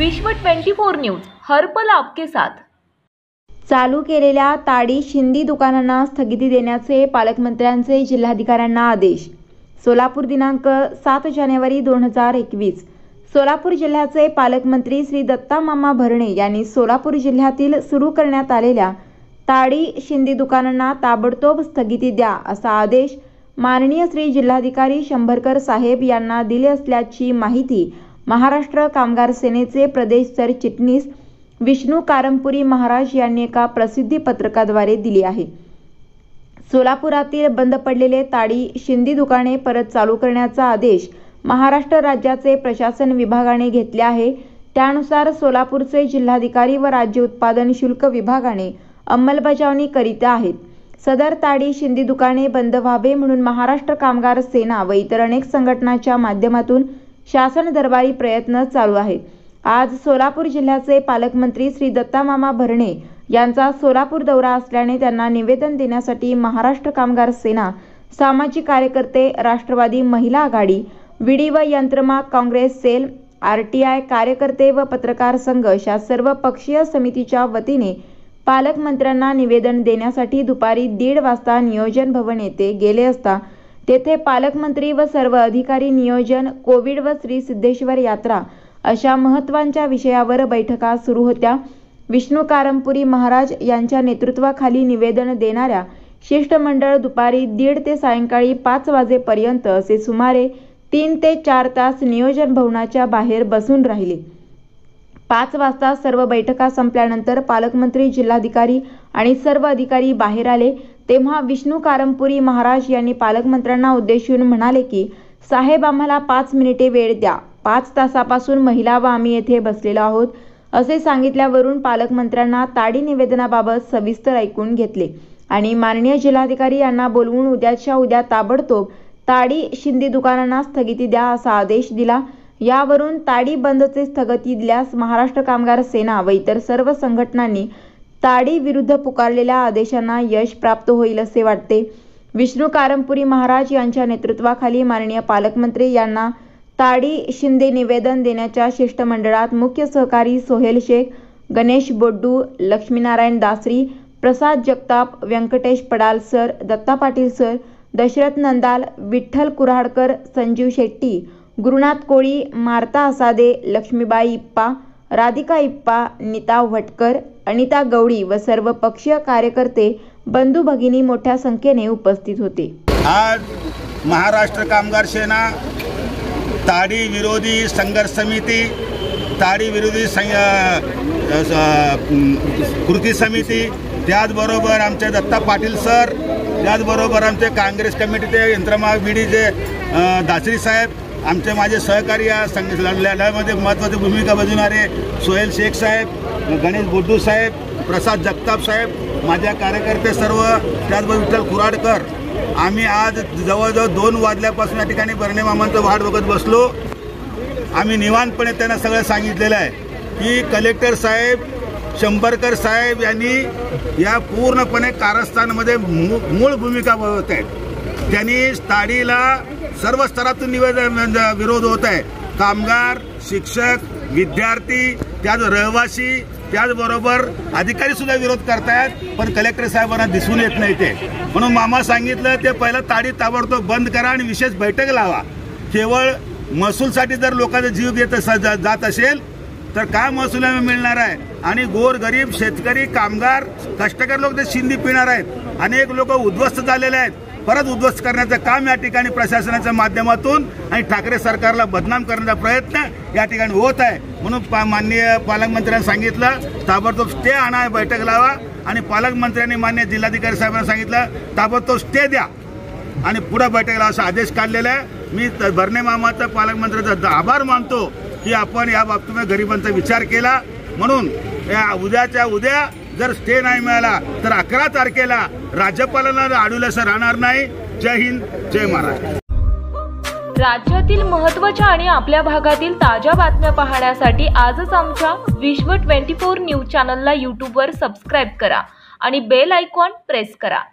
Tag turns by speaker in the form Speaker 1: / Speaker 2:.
Speaker 1: विश्व 24 न्यूज हर पल आपके साथ।
Speaker 2: चालू केलेल्या ताडी शिंदी दुकानांना स्थगिती देण्याचे पालकमंत्र्यांचे जिल्हाधिकाऱ्यांना आदेश। सोलापूर दिनांक 7 जानेवारी 2021। सोलापूर जिल्ह्याचे पालकमंत्री श्री दत्तामामा भरणे यांनी सोलापूर जिल्ह्यातील सुरू करण्यात आलेल्या ताडी शिंदी दुकानांना ताबडतोब स्थगिती द्या असा आदेश माननीय श्री जिल्हाधिकारी शंभरकर साहेब यांना दिले असल्याची माहिती महाराष्ट्र कामगार सेनेचे प्रदेश सरचिटणीस विष्णू कारंपुरी महाराज यांनी एका प्रसिद्धी पत्रकाद्वारे दिली आहे। सोलापुरातील बंद पडलेले ताडी शिंदी दुकाने परत चालू करण्याचा आदेश महाराष्ट्र राज्याचे प्रशासन विभागाने घेतले आहे। त्यानुसार सोलापूरचे जिल्हाधिकारी व राज्य उत्पादन शुल्क विभागाने अंमलबजावणी करीत आहेत। सदर ताडी शिंदी दुकाने बंद व्हावे म्हणून महाराष्ट्र कामगार सेना व इतर अनेक संघटनांच्या माध्यमातून शासन दरबारी प्रयत्न चालू आहेत। आज सोलापूर जिल्ह्याचे पालकमंत्री श्री दत्तामामा भरणे यांचा सोलापूर दौरा असल्याने त्यांना निवेदन देण्यासाठी महाराष्ट्र कामगार सेना, सामाजिक कार्यकर्ते, राष्ट्रवादी महिला आघाडी, विडी व यंत्रमाग काँग्रेस सेल, RTI कार्यकर्ते व पत्रकार संघ अशा सर्व पक्षीय समितीच्या वतीने पालकमंत्र्यांना निवेदन देण्यासाठी दुपारी 1:30 वाजता नियोजन भवन येथे गेले असता तेथे पालकमंत्री व सर्व अधिकारी नियोजन, कोविड व श्री सिद्धेश्वर यात्रा अशा महत्त्वाच्या विषयावर बैठका सुरू होत्या। विष्णू कारंपुरी महाराज यांच्या नेतृत्वाखाली निवेदन देणाऱ्या शिष्टमंडळ दुपारी 1:30 ते सायंकाळी 5 वाजेपर्यंत असे सुमारे 3 ते 4 तास नियोजन भवनाच्या बाहेर बसून राहिले। 5 वाजता सर्व बैठका संपल्यानंतर पालकमंत्री, जिल्हाधिकारी आणि सर्व अधिकारी बाहेर आले तेव्हा विष्णू कारंपुरी महाराज यांनी पालकमंत्र्यांना उद्देशून म्हणाले की साहेब, आम्हाला 5 मिनिटे वेळ द्या। 5 तासापासून महिला व आम्ही येथे बसलेलो आहोत असे सांगितल्यावरून पालकमंत्र्यांना ताडी निवेदनाबाबत सविस्तर ऐकून घेतले आणि माननीय जिल्हाधिकारी यांना बोलवून उद्याच्या उद्या ताबडतोब ताडी शिंदी दुकानांना स्थगिती द्या असा आदेश दिला। यावरून ताडी बंदचे स्थगिती दिल्यास महाराष्ट्र कामगार सेना व इतर सर्व संघटनांनी ताडी विरुद्ध पुकारलेल्या आदेशांना यश प्राप्त होईल असे वाटते। विष्णू कारंपुरी महाराज यांच्या नेतृत्वाखाली माननीय पालकमंत्री यांना ताडी शिंदे निवेदन देण्याच्या शिष्टमंडळात मुख्य सहकारी सोहेल शेख, गणेश बोड्डू, लक्ष्मीनारायण दासरी, प्रसाद जगताप, व्यंकटेश पडाल सर, दत्ता पाटील सर, दशरथ नंदाल, विठ्ठल कुऱ्हाडकर, संजीव शेट्टी, गुरुनाथ कोळी, मार्ता आसादे, लक्ष्मीबाई इप्पा, राधिका इप्पा, नीता भटकर, अनिता गवडी व सर्व पक्षीय कार्यकर्ते, बंधू भगिनी मोठ्या संख्येने उपस्थित होते।
Speaker 3: आज महाराष्ट्र कामगार सेना, ताडी विरोधी संघर्ष समिती, ताडी विरोधी कृती समिती, त्याचबरोबर आमचे दत्ता पाटील सर, त्याचबरोबर आमचे काँग्रेस कमिटीचे यंत्रमाग विडीचे दासरी साहेब, आमचे माझे सहकारी या लढ्यामध्ये महत्त्वाची भूमिका बजावणारे सोहेल शेख साहेब, गणेश बोड्डू साहेब, प्रसाद जगताप साहेब, माझ्या कार्यकर्ते सर्व, त्याचबरोबर विठ्ठल कुऱ्हाडकर, आम्ही आज जवळजवळ 2 वाजल्यापासून या ठिकाणी भरणे मामांचं वाट बघत बसलो। आम्ही निवांतपणे त्यांना सगळं सांगितलेलं आहे की कलेक्टर साहेब, शंभरकर साहेब यांनी या पूर्णपणे कारस्थानमध्ये मूळ भूमिका बजावत आहेत। त्यांनी ताडीला सर्व स्तरातून विरोध होत आहे। कामगार, शिक्षक, विद्यार्थी, त्याच रहिवासी, त्याचबरोबर अधिकारी सुद्धा विरोध करतायत, पण कलेक्टर साहेबांना दिसून येत नाही ते। म्हणून मामा सांगितलं ते पहिलं ताडी ताबडतोब बंद करा आणि विशेष बैठक लावा। केवळ महसूलसाठी जर लोकांचा जीव घेत जात असेल तर काय महसूल मिळणार आहे? आणि गोर गरीब शेतकरी, कामगार, कष्टकरी लोक ते शिंदी पिणार आहेत। अनेक लोक उद्ध्वस्त झालेले आहेत। परत उद्ध्वस्त करण्याचं काम या ठिकाणी प्रशासनाच्या माध्यमातून आणि ठाकरे सरकारला बदनाम करण्याचा प्रयत्न या ठिकाणी होत आहे। म्हणून माननीय पालकमंत्र्यांनी सांगितलं ताबडतोब स्टे आणा, बैठक लावा आणि पालकमंत्र्यांनी माननीय जिल्हाधिकारी साहेबांना सांगितलं ताबडतोब स्टे द्या आणि पुढे बैठक लावा असा आदेश काढलेला आहे। मी भरणे मामाचा, पालकमंत्र्यांचा आभार मानतो की आपण या बाबतीत गरिबांचा विचार केला। म्हणून उद्याच्या उद्या जर स्टे नाही मिळाला तर 11 तारखेला राज्यपालांना अडवल्याचं राहणार नाही। जय हिंद, जय महाराष्ट्र।
Speaker 1: राज्यातील महत्त्वाच्या आणि आपल्या भागातील ताज्या बातम्या पाहण्यासाठी आजच आमच्या विश्व 24 न्यूज चॅनलला YouTube वर सबस्क्राईब करा आणि बेल आयकॉन प्रेस करा।